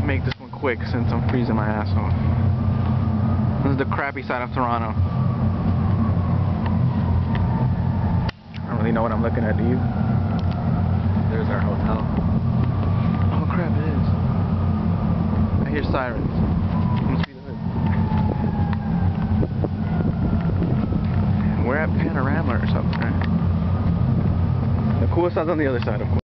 make this one quick since I'm freezing my ass off. This is the crappy side of Toronto. I don't really know what I'm looking at, do you? There's our hotel. Oh crap, it is. I hear sirens. Must be the hood. We're at Panorama or something, right? The coolest side's on the other side, of course.